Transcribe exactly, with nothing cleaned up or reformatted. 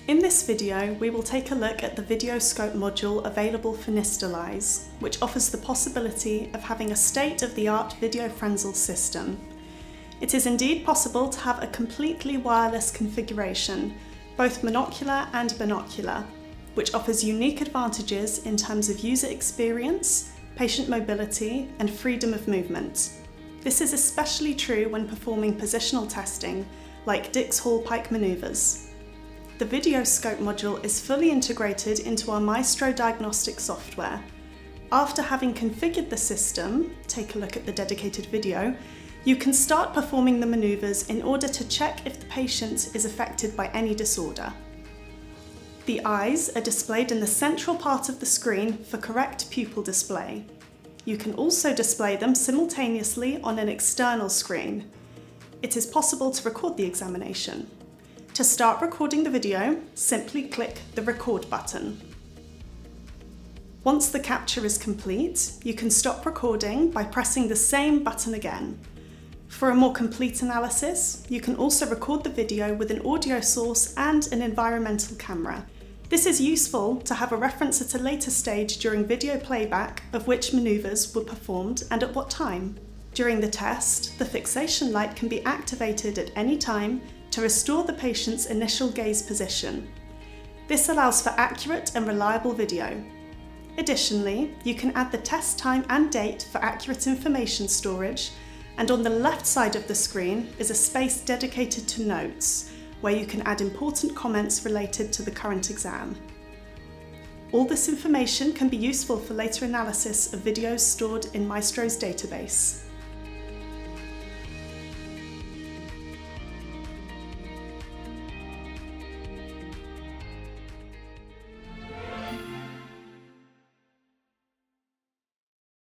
In this video, we will take a look at the VideoScope module available for Nystalyze, which offers the possibility of having a state-of-the-art Video-Frenzel system. It is indeed possible to have a completely wireless configuration, both monocular and binocular, which offers unique advantages in terms of user experience, patient mobility, and freedom of movement. This is especially true when performing positional testing, like Dix-Hallpike maneuvers. The VideoScope module is fully integrated into our Maestro diagnostic software. After having configured the system, take a look at the dedicated video, you can start performing the maneuvers in order to check if the patient is affected by any disorder. The eyes are displayed in the central part of the screen for correct pupil display. You can also display them simultaneously on an external screen. It is possible to record the examination. To start recording the video, simply click the record button. Once the capture is complete, you can stop recording by pressing the same button again. For a more complete analysis, you can also record the video with an audio source and an environmental camera. This is useful to have a reference at a later stage during video playback of which maneuvers were performed and at what time. During the test, the fixation light can be activated at any time to restore the patient's initial gaze position. This allows for accurate and reliable video. Additionally, you can add the test time and date for accurate information storage, and on the left side of the screen is a space dedicated to notes, where you can add important comments related to the current exam. All this information can be useful for later analysis of videos stored in Maestro's database.